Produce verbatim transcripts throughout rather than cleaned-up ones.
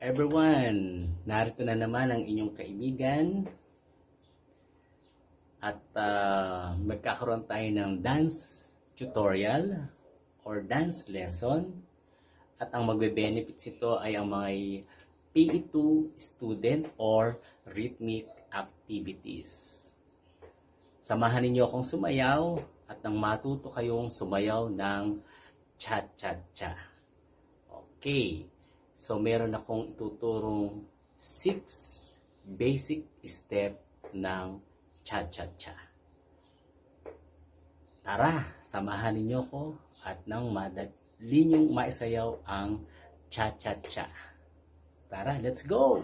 Everyone, narito na naman ang inyong kaibigan at uh, magkakaroon tayo ng dance tutorial or dance lesson at ang magbe-benefits ito ay ang mga P E two student or rhythmic activities. Samahan ninyo akong sumayaw at nang matuto kayong sumayaw ng cha-cha-cha. Okay. So, meron akong ituturong six basic step ng cha-cha-cha. Tara, samahan ninyo ko at nang madali nyong maisayaw ang cha-cha-cha. Tara, let's go!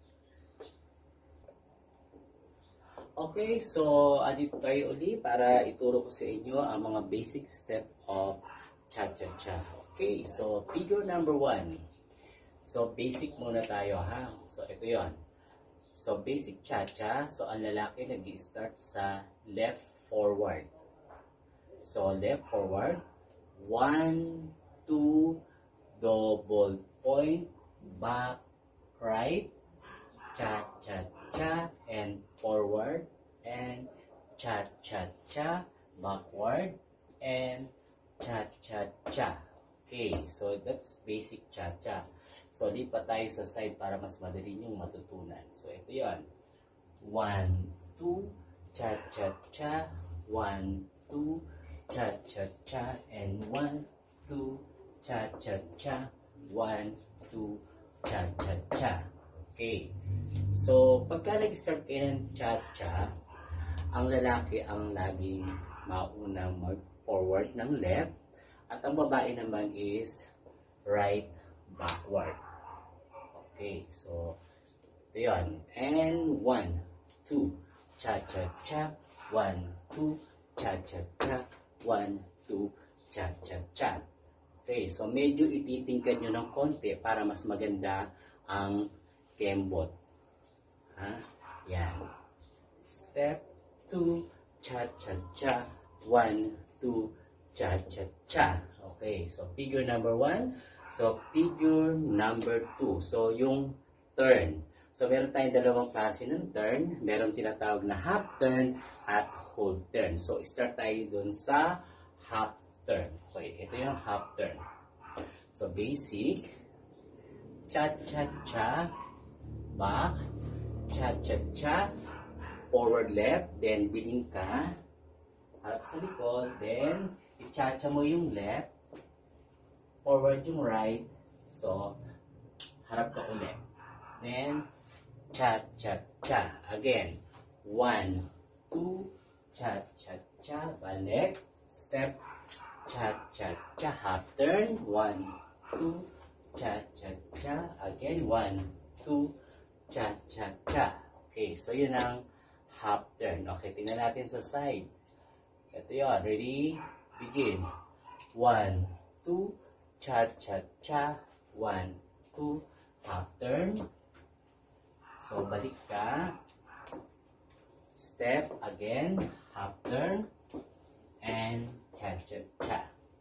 Okay, so andito tayo uli para ituro ko sa inyo ang mga basic step of cha-cha-cha. Okay, so figure number one. So, basic muna tayo, ha? So, ito yon. So, basic cha-cha. So, ang lalaki nag-i-start sa left forward. So, left forward. One, two, double point, back, right, cha-cha-cha, and forward, and cha-cha-cha, backward, and cha-cha-cha. Okay, so that's basic cha-cha. So, lipat tayo sa side para mas madali niyong matutunan. So, ito yon. One, two, cha-cha-cha. One, two, cha-cha-cha. And one, two, cha-cha-cha. One, two, cha-cha-cha. Okay. So, pagka nag-start kayo ng cha-cha, ang lalaki ang laging maunang mag-forward ng left. At ang babae naman is right backward. Okay, so ito yun. And one, two, cha-cha-cha. One, two, cha-cha-cha. One, two, cha-cha-cha. Okay, so medyo ititingkad nyo ng konti para mas maganda ang kembot. Ha? Yan. Step two, cha-cha-cha. One, two, cha-cha-cha. Okay, so figure number one. So, figure number two. So, yung turn. So, meron tayong dalawang klase ng turn. Meron tinatawag na half turn at whole turn. So, start tayo dun sa half turn. Okay, ito yung half turn. So, basic. Cha-cha-cha. Back. Cha-cha-cha. Forward left. Then, biling ka. Harap sa likod. Then, i-cha-cha mo yung left. Forward yung right. So, harap ka ulit. Then, cha-cha-cha. Again. One, two, cha-cha-cha. Balik. Step. Cha-cha-cha. Half turn. One, two, cha-cha-cha. Again. One, two, cha-cha-cha. Okay, so yun ang half turn. Okay, tingnan natin sa side. Ito yun. Ready? Begin. One, two, cha-cha-cha. One, two, half turn. So, balik ka. Step again, half turn. And cha-cha-cha.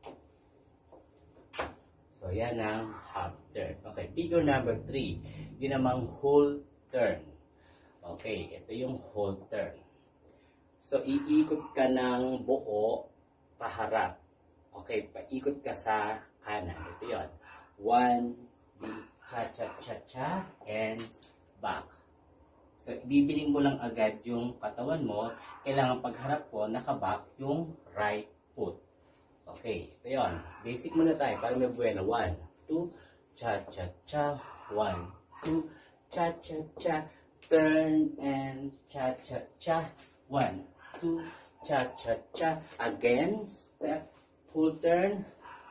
So, yan ang half turn. Okay, figure number three. Yun namang whole turn. Okay, ito yung whole turn. So, iikot ka ng buo paharap. Okay, paikot ka sa kanan. Ito yun. One, cha-cha-cha-cha, and back. So, ibibiling mo lang agad yung katawan mo. Kailangan pagharap po, nakaback yung right foot. Okay, ito yun. Basic muna tayo para may buwena. One, two, cha-cha-cha. One, two, cha-cha-cha. Turn and cha-cha-cha. One, two, cha-cha-cha. Again, step. Full turn.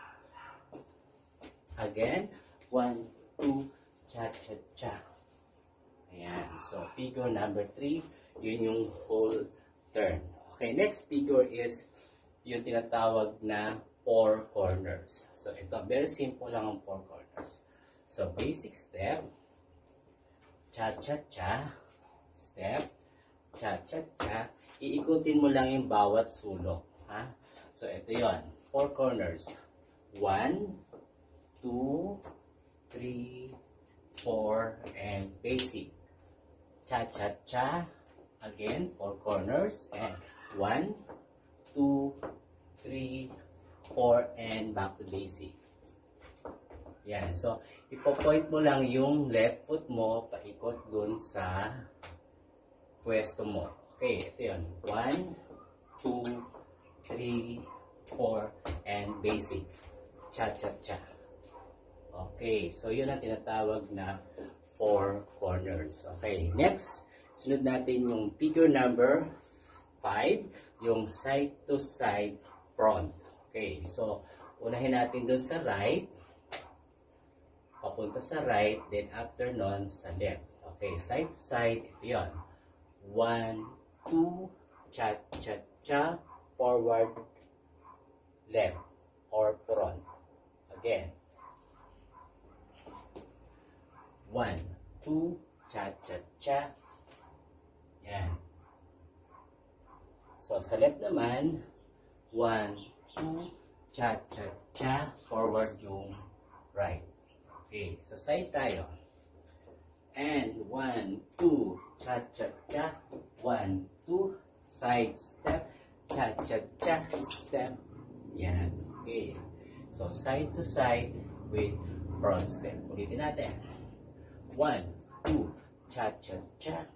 Again. One, two, cha-cha-cha. Ayan. So, figure number three, yun yung whole turn. Okay, next figure is yung tinatawag na four corners. So, ito, very simple lang ang four corners. So, basic step. Cha-cha-cha. Step. Cha-cha-cha. Iikutin mo lang yung bawat sulok. Ha? So, ito yon. Four corners. One, two, three, four, and basic. Cha-cha-cha. Again, four corners. And one, two, three, four, and back to basic. Yan. So, ipo-point mo lang yung left foot mo paikot dun sa pwesto mo. Okay, ito yun. one, two, three, four, and basic. Cha-cha-cha. Okay, so yun ang tinatawag na four corners. Okay, next, sunod natin yung figure number five, yung side to side front. Okay, so unahin natin doon sa right, papunta sa right, then after nun sa left. Okay, side to side, ito yun. one, two, cha-cha-cha, forward, left, or front. Again. one, two, cha-cha-cha. Yan. So, sa left naman, one, two, cha-cha-cha, forward yung right. Okay, sa side tayo. And one, two, cha-cha-cha, one, two, side step, cha-cha-cha, step. Yan. Okay. So, side to side with front step. Ulitin natin. one, two, cha-cha-cha.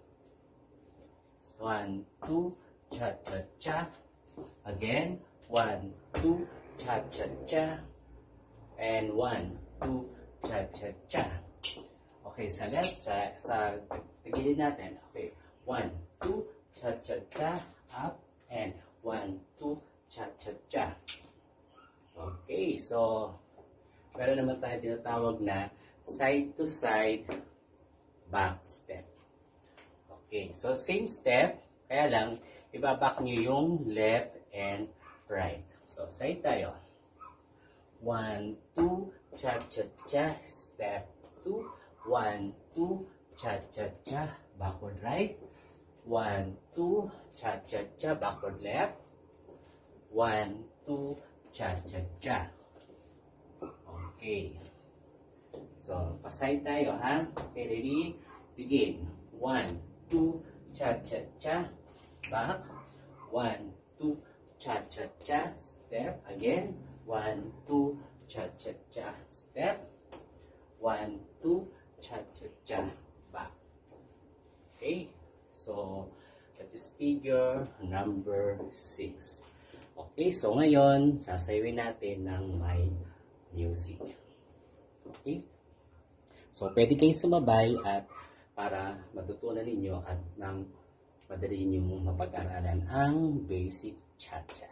one, two, cha-cha-cha. Again, one, two, cha-cha-cha. And one, two, cha-cha-cha. Okay, sa left, sa, sa tagilid natin. Okay, one, two, cha-cha-cha. Up, and one, two, cha-cha-cha. Okay, so, meron naman tayo tinatawag na side to side back step. Okay, so same step, kaya lang ibaback nyo yung left and right. So side tayo. one, two, cha-cha-cha, step two, one, two, cha-cha-cha, backward right, one, two, cha-cha-cha, backward left, one, two, cha-cha-cha. Okay. So, pasay tayo, ha? Okay, ready? Begin. one, two, cha-cha-cha. Back. one, two, cha-cha-cha. Step. Again. one, two, cha-cha-cha. Step. one, two, cha-cha-cha. Back. Okay. So, that is figure number six. Okay, so ngayon, sasayawin natin ng may music. Okay? So, pwede kayong sumabay at para matutunan ninyo at nang madali ninyong mapag-aralan ang basic cha-cha.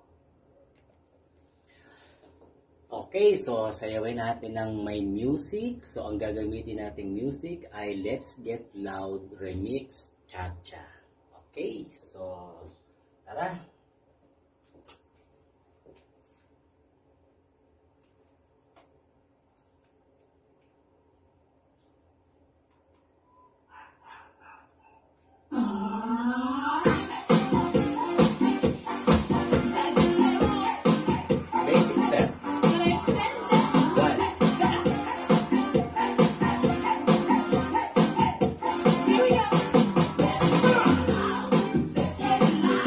Okay, so sayawin natin ng may music. So, ang gagamitin nating music ay Let's Get Loud Remix Cha-Cha. Okay, so tara! Basic step. One. Let's get loud.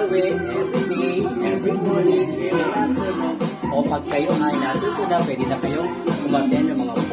gawin every day, every morning, every afternoon. O pag kayo ay natuto na, pwede na kayong umaten ng mga